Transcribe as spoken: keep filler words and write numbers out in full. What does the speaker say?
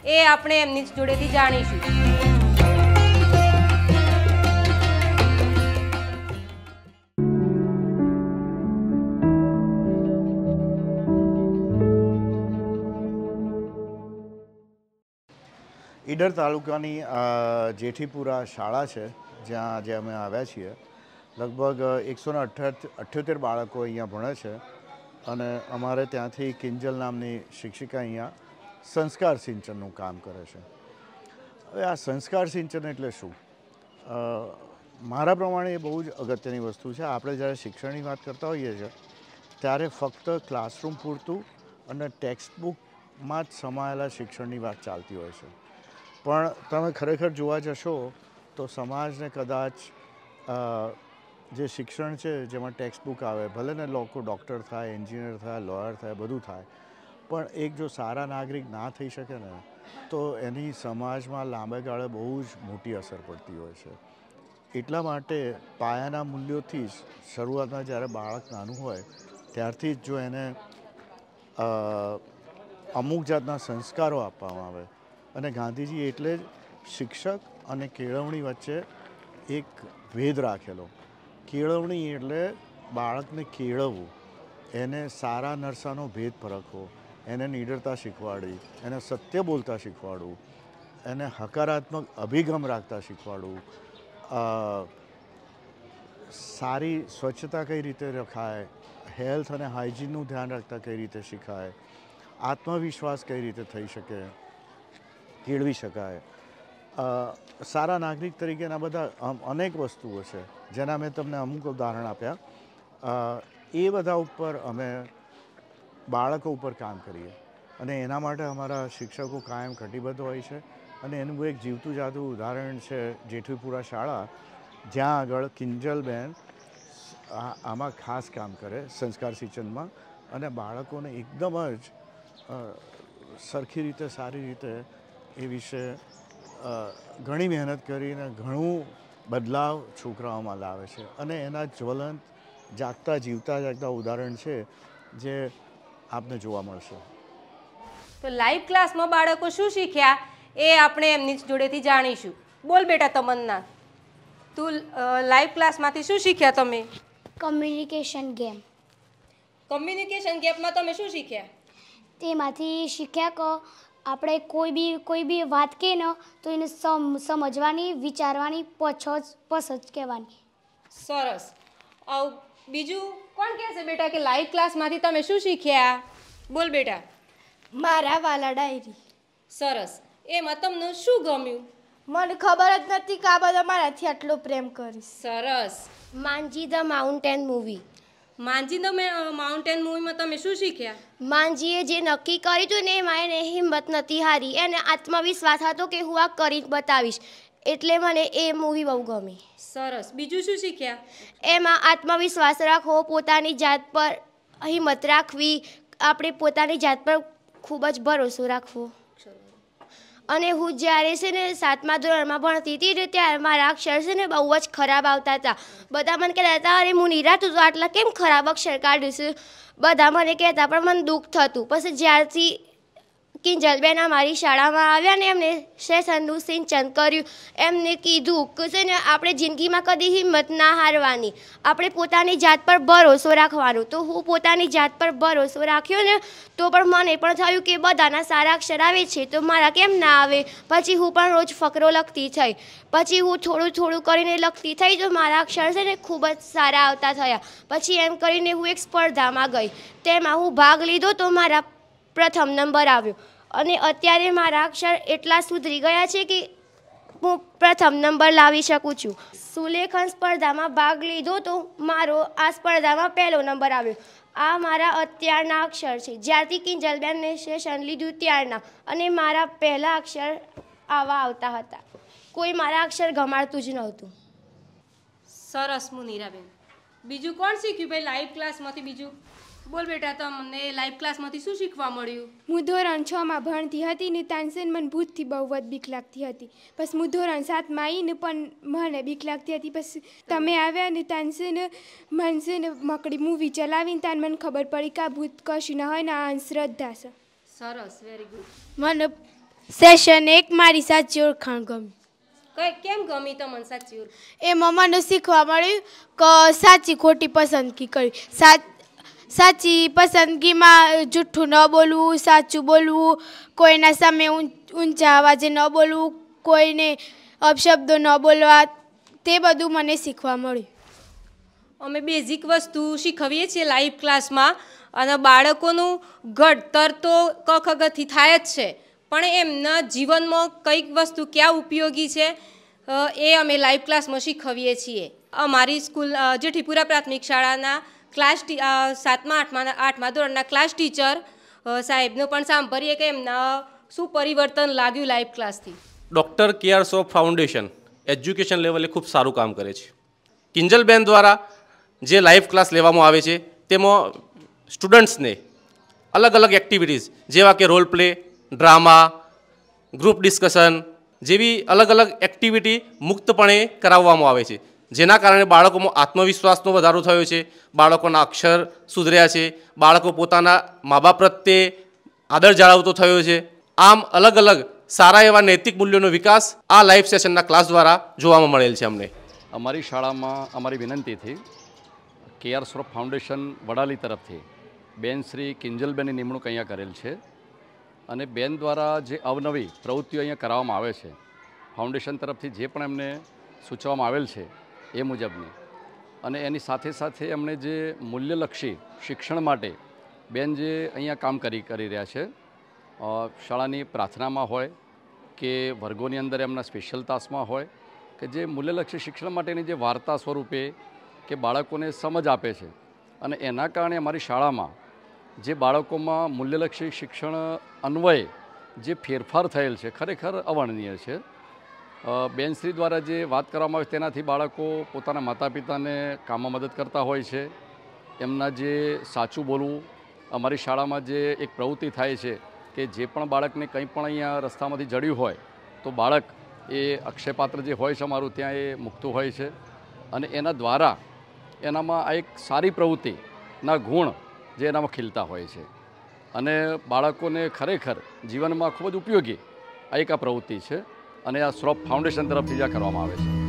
એ આપણે એમની જ જોડેથી જાણીશું. ઈડર તાલુકાની જેઠીપુરા શાળા છે, જ્યાં આજે અમે આવ્યા છીએ. લગભગ એકસો ને અઠ્યોતેર બાળકો અહીંયા ભણે છે અને અમારે ત્યાંથી કિંજલ નામની શિક્ષિકા અહીંયા સંસ્કાર સિંચનનું કામ કરે છે. હવે આ સંસ્કાર સિંચન એટલે શું? મારા પ્રમાણે એ બહુ જ અગત્યની વસ્તુ છે. આપણે જ્યારે શિક્ષણની વાત કરતા હોઈએ છીએ ત્યારે ફક્ત ક્લાસરૂમ પૂરતું અને ટેક્સ્ટ બુકમાં જ સમાયેલા શિક્ષણની વાત ચાલતી હોય છે. પણ તમે ખરેખર જોવા જશો તો સમાજને કદાચ જે શિક્ષણ છે જેમાં ટેક્સ્ટ બુક આવે, ભલે ને લોકો ડૉક્ટર થાય, એન્જિનિયર થાય, લોયર થાય, બધું થાય, પણ એક જો સારા નાગરિક ના થઈ શકે ને તો એની સમાજમાં લાંબા ગાળે બહુ જ મોટી અસર પડતી હોય છે. એટલા માટે પાયાના મૂલ્યોથી જ શરૂઆતમાં જ્યારે બાળક નાનું હોય ત્યારથી જ જો એને અમુક જાતના સંસ્કારો આપવામાં આવે, અને ગાંધીજી એટલે જ શિક્ષક અને કેળવણી વચ્ચે એક ભેદ રાખેલો. કેળવણી એટલે બાળકને કેળવવું, એને સારા નરસાનો ભેદ પરખવો, એને નિડરતા શીખવાડવી, એને સત્ય બોલતા શીખવાડવું, એને હકારાત્મક અભિગમ રાખતા શીખવાડવું, સારી સ્વચ્છતા કઈ રીતે રખાય, હેલ્થ અને હાઇજીનનું ધ્યાન રાખતા કઈ રીતે શીખાય, આત્મવિશ્વાસ કઈ રીતે થઈ શકે, કેળવી શકાય, સારા નાગરિક તરીકેના બધા અનેક વસ્તુઓ છે જેના મેં તમને અમુક ઉદાહરણ આપ્યા. એ બધા ઉપર અમે બાળકો ઉપર કામ કરીએ અને એના માટે અમારા શિક્ષકો કાયમ કટિબદ્ધ હોય છે. અને એનું એક જીવતું જાતું ઉદાહરણ છે જેઠીપુરા શાળા, જ્યાં આગળ કિંજલબેન આમાં ખાસ કામ કરે સંસ્કાર સિંચનમાં, અને બાળકોને એકદમ જ સરખી રીતે, સારી રીતે એ વિશે ઘણી મહેનત કરીને ઘણું બદલાવ છોકરાઓમાં લાવે છે. અને એના જ્વલંત જાગતા જીવતા જાગતા ઉદાહરણ છે જે આપને જોવા મળશે. તો લાઈવ ક્લાસમાં બાળકો શું શીખ્યા એ આપણે એમની જોડેથી જાણીશું. બોલ બેટા તમન્ના, તું લાઈવ ક્લાસમાંથી શું શીખ્યા તમે? Communication game. કમ્યુનિકેશન ગેમમાં તમે શું શીખ્યા? તેમાંથી શીખ્યા કે આપણે કોઈ બી કોઈ બી વાત કહે ને તો એને સમ સમજવાની, વિચારવાની, પછ પસજ કહેવાની. સરસ. બીજું કોણ કહેશે બેટા કે લાઈવ ક્લાસમાંથી તમે શું શીખ્યા? બોલ બેટા. મારા વાલા ડાયરી. સરસ. એમાં તમને શું ગમ્યું? મને ખબર જ નથી કે આ બધા મારાથી આટલો પ્રેમ કરીશ. સરસ. Manjhi the mountain movie. Manjhi the mountain મૂવીમાં તમે શું શીખ્યા? માંજીએ જે નક્કી કર્યું હતું ને એમાં એને હિંમત નથી હારી, એને આત્મવિશ્વાસ હતો કે હું આ કરી બતાવીશ, એટલે મને એ મૂવી બહુ ગમી. સરસ. બીજું શું શીખ્યા? એમાં આત્મવિશ્વાસ રાખવો, પોતાની જાત પર હિંમત રાખવી, આપણે પોતાની જાત પર ખૂબ જ ભરોસો રાખવો. અને હું જ્યારે છે ને સાતમા ધોરણમાં ભણતી હતી ને ત્યારે મારા અક્ષર છે ને બહુ જ ખરાબ આવતા હતા. બધા મને કહેતા હતા, અરે હું નિરા તું તો આટલા કેમ ખરાબ અક્ષર કાઢીશું, બધા મને કહેતા, પણ મને દુઃખ થતું. પછી જ્યારથી કિંજલબેન અમારી શાળામાં આવ્યા ને એમને સેશનનું સિંચન કર્યું, એમને કીધું કે છે ને આપણે જિંદગીમાં કદી હિંમત ના હારવાની, આપણે પોતાની જાત પર ભરોસો રાખવાનો. તો હું પોતાની જાત પર ભરોસો રાખ્યો ને તો પણ મને પણ થયું કે બધાના સારા અક્ષર આવે છે તો મારા કેમ ના આવે. પછી હું પણ રોજ ફકરો લખતી થઈ, પછી હું થોડું થોડું કરીને લખતી થઈ તો મારા અક્ષર છે ને ખૂબ જ સારા આવતા થયા. પછી એમ કરીને હું એક સ્પર્ધામાં ગઈ, તેમાં હું ભાગ લીધો તો મારા પ્રથમ નંબર આવ્યો. અને અત્યારે મારા અક્ષર એટલા સુધરી ગયા છે કે હું પ્રથમ નંબર લાવી શકું છું. સુલેખન સ્પર્ધામાં ભાગ લીધો તો મારો આ સ્પર્ધામાં પહેલો નંબર આવ્યો. આ મારા અત્યારના અક્ષર છે, જ્યારથી કિંજલબેનને સેશન લીધું ત્યારના. અને મારા પહેલા અક્ષર આવા આવતા હતા, કોઈ મારા અક્ષર ગમાડતું જ નહોતું. સરસ મુનિરાબેન. બીજું કોણ શીખ્યું ભાઈ લાઈવ ક્લાસમાંથી? બીજું બોલ બેટા, તમને લાઈવ ક્લાસમાંથી શું શીખવા મળ્યું? હું ધોરણ છ માં ભણતી હતી ને તાનસેન મને ભૂતથી બહુ જ બીક લાગતી હતી. પછી હું ધોરણ સાતમાં આવીને પણ મને બીક લાગતી હતી. પછી તમે આવ્યા ને તાનસેન મનસે ને મકડી મૂવી ચલાવીને તાન મને ખબર પડી કે આ ભૂત કશું ના હોય ને આ અંધશ્રદ્ધા છે. સરસ, વેરી ગુડ. મને સેશન એક મારી સાચી ઓળખાણ ગમી. કઈ કેમ ગમી તમને સાચી ઓળખ? એમાં મને શીખવા મળ્યું કે સાચી ખોટી પસંદગી કરી. સાચ સાચી પસંદગીમાં જૂઠું ન બોલવું, સાચું બોલવું, કોઈના સામે ઊંચા અવાજે ન બોલવું, કોઈને અપશબ્દો ન બોલવા, તે બધું મને શીખવા મળ્યું. અમે બેઝિક વસ્તુ શીખવીએ છીએ લાઈવ ક્લાસમાં અને બાળકોનું ઘડતર તો ક ખ ગ થી થાય જ છે, પણ એમના જીવનમાં કઈક વસ્તુ ક્યાં ઉપયોગી છે એ અમે લાઈવ ક્લાસમાં શીખવીએ છીએ. અમારી સ્કૂલ જેઠીપુરા પ્રાથમિક શાળાના ક્લાસ સાતમા આઠમા આઠમા ધોરણના ક્લાસ ટીચર સાહેબનો પણ સાંભળીએ કે એમના શું પરિવર્તન લાગ્યું લાઈવ ક્લાસથી. Doctor KR Shroff foundation education લેવલે ખૂબ સારું કામ કરે છે. કિંજલબેન દ્વારા જે લાઈવ ક્લાસ લેવામાં આવે છે તેમાં સ્ટુડન્ટ્સને અલગ અલગ એક્ટિવિટીઝ જેવા કે role play, drama, group discussion જેવી અલગ અલગ એક્ટિવિટી મુક્તપણે કરાવવામાં આવે છે, જેના કારણે બાળકોમાં આત્મવિશ્વાસનો વધારો થયો છે, બાળકોના અક્ષર સુધર્યા છે, બાળકો પોતાના મા બાપ પ્રત્યે આદર જાળવતો થયો છે. આમ અલગ અલગ સારા એવા નૈતિક મૂલ્યોનો વિકાસ આ લાઈવ સેશનના ક્લાસ દ્વારા જોવામાં મળેલ છે. અમને અમારી શાળામાં અમારી વિનંતીથી કેઆર શ્રોફ ફાઉન્ડેશન વડાલી તરફથી બેન શ્રી કિંજલબેનની નિમણૂક અહીંયા કરેલ છે અને બેન દ્વારા જે અવનવી પ્રવૃત્તિઓ અહીંયા કરાવવામાં આવે છે, ફાઉન્ડેશન તરફથી જે પણ એમને સૂચવવામાં આવેલ છે એ મુજબની, અને એની સાથે સાથે એમણે જે મૂલ્યલક્ષી શિક્ષણ માટે બેન જે અહીંયા કામ કરી કરી રહ્યા છે, શાળાની પ્રાર્થનામાં હોય કે વર્ગોની અંદર એમના સ્પેશિયલ તાસમાં હોય કે જે મૂલ્યલક્ષી શિક્ષણ માટેની જે વાર્તા સ્વરૂપે કે બાળકોને સમજ આપે છે, અને એના કારણે અમારી શાળામાં જે બાળકોમાં મૂલ્યલક્ષી શિક્ષણ અન્વયે જે ફેરફાર થયેલ છે ખરેખર અવર્ણનીય છે. બેનશ્રી દ્વારા જે વાત કરવામાં આવે તેનાથી બાળકો પોતાના માતા પિતાને કામમાં મદદ કરતા હોય છે. એમના જે સાચું બોલવું, અમારી શાળામાં જે એક પ્રવૃત્તિ થાય છે કે જે પણ બાળકને કંઈ પણ અહીંયા રસ્તામાંથી જડ્યું હોય તો બાળક એ અક્ષયપાત્ર જે હોય છે અમારું ત્યાં એ મૂકતું હોય છે, અને એના દ્વારા એનામાં આ એક સારી પ્રવૃત્તિના ગુણ જે એનામાં ખીલતા હોય છે, અને બાળકોને ખરેખર જીવનમાં ખૂબ જ ઉપયોગી આ એક આ પ્રવૃત્તિ છે, અને આ શ્રોફ ફાઉન્ડેશન તરફથી જ આ કરવામાં આવે છે.